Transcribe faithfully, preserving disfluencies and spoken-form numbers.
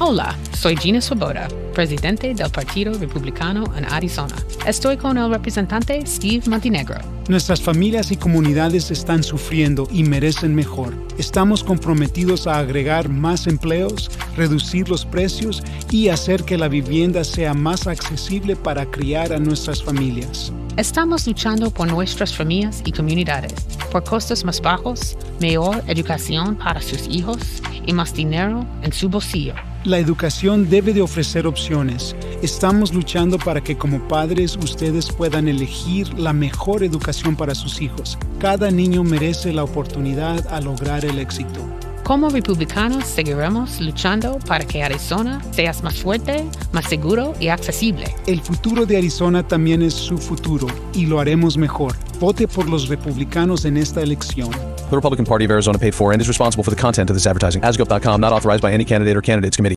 Hola, soy Gina Swoboda, presidente del Partido Republicano en Arizona. Estoy con el representante Steve Montenegro. Nuestras familias y comunidades están sufriendo y merecen mejor. Estamos comprometidos a agregar más empleos, reducir los precios y hacer que la vivienda sea más accesible para criar a nuestras familias. Estamos luchando por nuestras familias y comunidades, por costos más bajos, mejor educación para sus hijos y más dinero en su bolsillo. La educación debe de ofrecer opciones. Estamos luchando para que como padres ustedes puedan elegir la mejor educación para sus hijos. Cada niño merece la oportunidad a lograr el éxito. Como republicanos seguiremos luchando para que Arizona sea más fuerte, más seguro y accesible. El futuro de Arizona también es su futuro y lo haremos mejor. Vote por los republicanos en esta elección. The Republican Party of Arizona paid for and is responsible for the content of this advertising. ASGOP dot com, not authorized by any candidate or candidates committee.